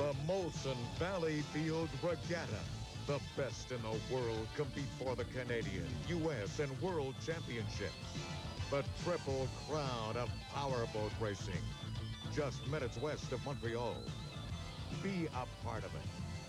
The Molson Valleyfield Regatta. The best in the world compete for the Canadian, U.S., and World Championships. The Triple Crown of powerboat racing. Just minutes west of Montreal. Be a part of it.